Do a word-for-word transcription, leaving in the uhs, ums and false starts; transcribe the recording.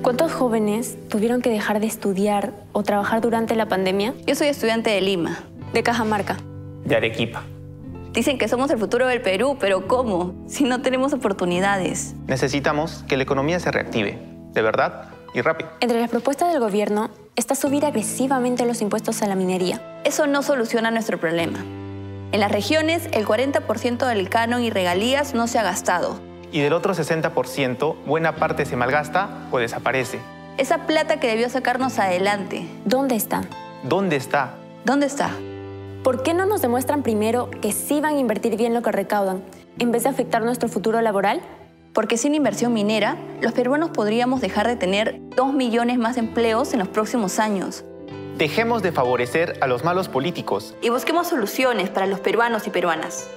¿Cuántos jóvenes tuvieron que dejar de estudiar o trabajar durante la pandemia? Yo soy estudiante de Lima. De Cajamarca. De Arequipa. Dicen que somos el futuro del Perú, pero ¿cómo? Si no tenemos oportunidades. Necesitamos que la economía se reactive, de verdad y rápido. Entre las propuestas del gobierno está subir agresivamente los impuestos a la minería. Eso no soluciona nuestro problema. En las regiones, el cuarenta por ciento del canon y regalías no se ha gastado. Y del otro sesenta por ciento, buena parte se malgasta o desaparece. Esa plata que debió sacarnos adelante. ¿Dónde está? ¿Dónde está? ¿Dónde está? ¿Por qué no nos demuestran primero que sí van a invertir bien lo que recaudan, en vez de afectar nuestro futuro laboral? Porque sin inversión minera, los peruanos podríamos dejar de tener dos millones más de empleos en los próximos años. Dejemos de favorecer a los malos políticos. Y busquemos soluciones para los peruanos y peruanas.